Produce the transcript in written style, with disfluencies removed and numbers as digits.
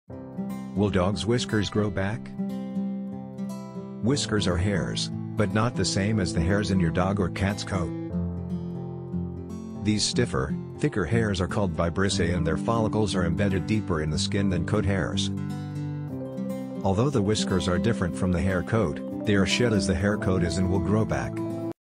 Will dogs' whiskers grow back? Whiskers are hairs, but not the same as the hairs in your dog or cat's coat. These stiffer, thicker hairs are called vibrissae and their follicles are embedded deeper in the skin than coat hairs. Although the whiskers are different from the hair coat, they are shed as the hair coat is and will grow back.